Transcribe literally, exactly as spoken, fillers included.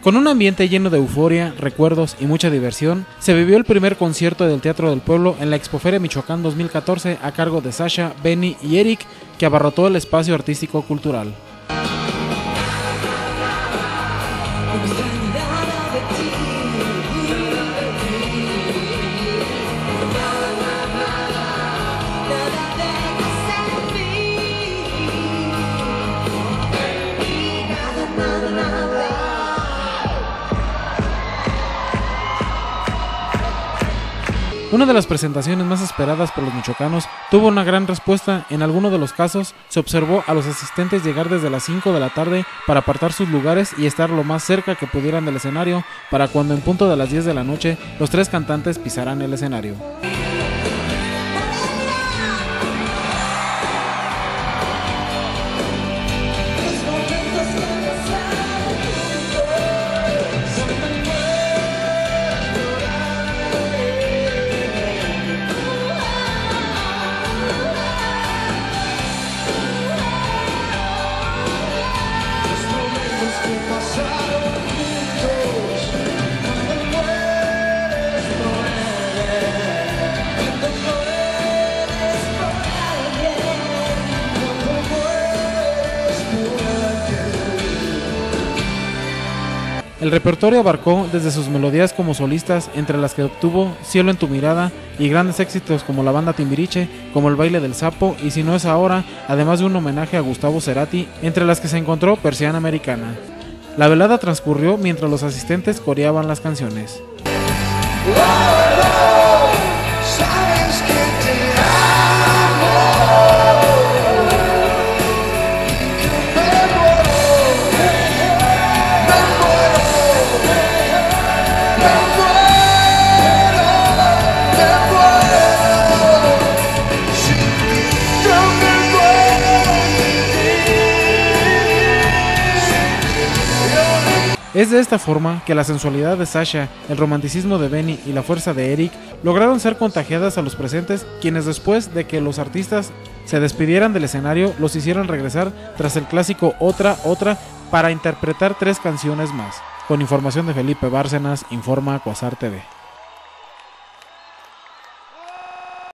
Con un ambiente lleno de euforia, recuerdos y mucha diversión, se vivió el primer concierto del Teatro del Pueblo en la Expoferia Michoacán dos mil catorce a cargo de Sasha, Benny y Eric, que abarrotó el espacio artístico cultural. Una de las presentaciones más esperadas por los michoacanos tuvo una gran respuesta. En algunos de los casos se observó a los asistentes llegar desde las cinco de la tarde para apartar sus lugares y estar lo más cerca que pudieran del escenario para cuando en punto de las diez de la noche los tres cantantes pisaran el escenario. El repertorio abarcó desde sus melodías como solistas, entre las que obtuvo Cielo en tu mirada, y grandes éxitos como la banda Timbiriche, como El baile del sapo y Si no es ahora, además de un homenaje a Gustavo Cerati, entre las que se encontró Persiana Americana. La velada transcurrió mientras los asistentes coreaban las canciones. Es de esta forma que la sensualidad de Sasha, el romanticismo de Benny y la fuerza de Eric lograron ser contagiadas a los presentes, quienes después de que los artistas se despidieran del escenario los hicieron regresar tras el clásico Otra, Otra para interpretar tres canciones más. Con información de Felipe Bárcenas, informa Cuasar T V.